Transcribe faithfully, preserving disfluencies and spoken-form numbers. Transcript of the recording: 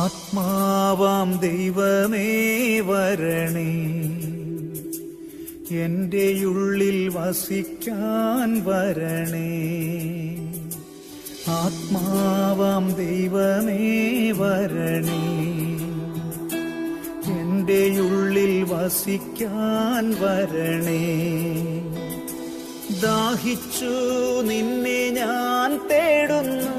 ആത്മാവാം ദൈവമേ വരണേ, എന്റെ ഉള്ളിൽ വസിക്കാൻ വരണേ. ആത്മാവാം ദൈവമേ വരണേ, എന്റെ ഉള്ളിൽ വസിക്കാൻ വരണേ. ദാഹിച്ചു നിന്നെ ഞാൻ തേടുന്നു,